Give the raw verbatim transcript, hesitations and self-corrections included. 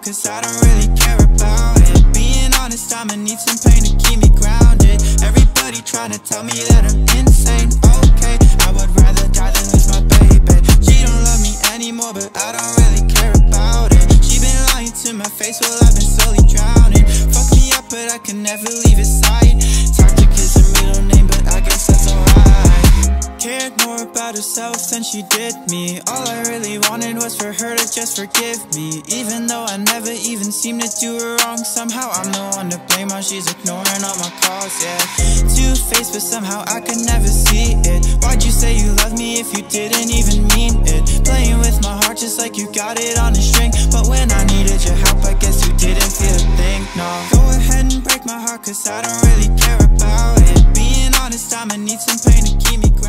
cause I don't really care about it. Being honest, I'ma need some pain to keep me grounded. Everybody trying to tell me that I'm insane. Okay, I would rather die than lose my baby. She don't love me anymore, but I don't really care about it. She been lying to my face while I've been slowly drowning. Fuck me up, but I can never leave his side. Toxic is her middle name, but I guess that's alright. Cared more about herself than she did me. All I really wanted was for her to just forgive me. Even though I never even seemed to do her wrong, somehow I'm the one to blame while she's ignoring all my calls, yeah. Two-faced, but somehow I could never see it. Why'd you say you loved me if you didn't even mean it? Playing with my heart just like you got it on a string. But when I needed your help, I guess you didn't feel a thing, no. Go ahead and break my heart, cause I don't really care about it. Being honest, I'ma need some pain to keep me cool.